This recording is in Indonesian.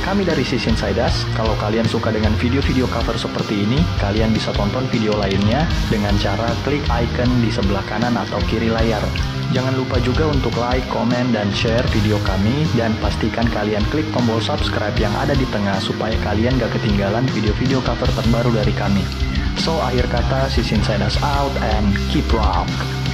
Kami dari Sisi Insiders. Kalau kalian suka dengan video-video cover seperti ini, kalian bisa tonton video lainnya dengan cara klik icon di sebelah kanan atau kiri layar. Jangan lupa juga untuk like, komen, dan share video kami, dan pastikan kalian klik tombol subscribe yang ada di tengah supaya kalian gak ketinggalan video-video cover terbaru dari kami. So, akhir kata, Sisi Insiders out and keep rock!